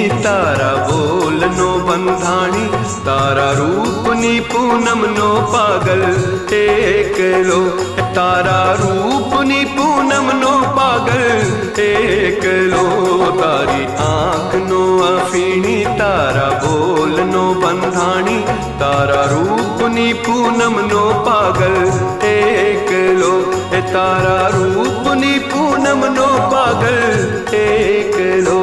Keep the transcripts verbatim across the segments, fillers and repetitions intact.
तारा बोलनो बंधाणी, तारा रूपनी पूनम नो पागल एकलो। तारा रूपनी पूनम नो पागल एकलो, तारी आँख नो अफीणी, तारा बोलनो बंधाणी, तारा रूपनी पूनम नो पागल एकलो। तारा रूपनी पूनम नो पागल एकलो।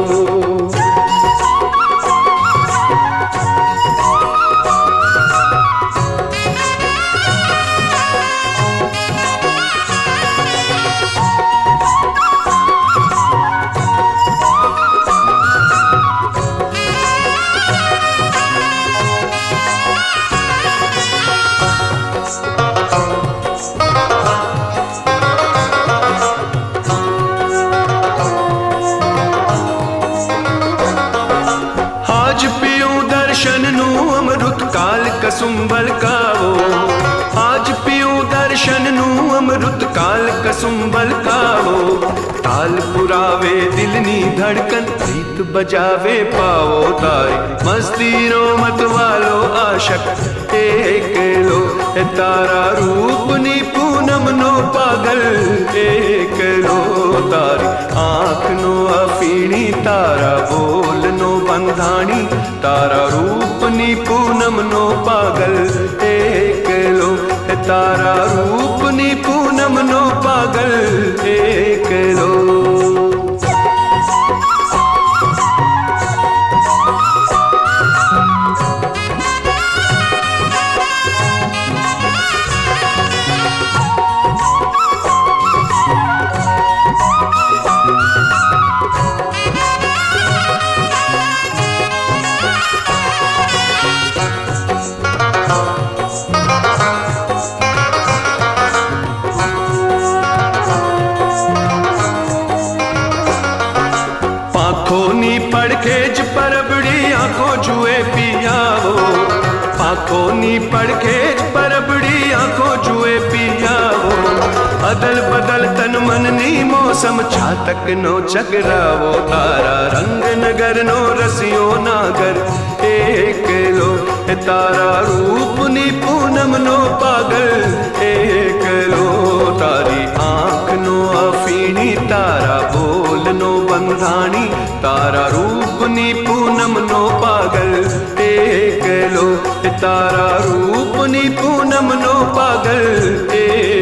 दर्शन नु अमृत काल कसुंबल कावो, आज पियूं दर्शन नु अमृत काल कसुंबल कावो। ताल पुरावे दिल नी धड़कन, प्रीत बजावे पावो, तारी मस्ती रो मत वालो आशक एकलो। तारा रूपनी पूनम नो पागल एकलो, तारी आँख नो अफीणी, तारा बोल नो बंधाणी, तारा रूपनी पूनम नो पागल एकलो। तारा रूपनी पूनम नो पागल एकलो। पाखोनी पड़खेज परबड़ी आंखों जुए पियावो, पाखोनी पड़खेज परबड़ी आंखों जुए पियावो। अदल बदल तन मन नी मौसम छातक नो चकरावो, तारा रंग नगर नो रसियो नागर एकलो। तारा रूपनी पूनम नो पागल एकलो, तारी आँख नो अफीणी, तारा बोल नो बंधाणी, तारा रूपनी पूनम नो पागल एकलो। तारा रूपनी पूनम नो पागल एकलो।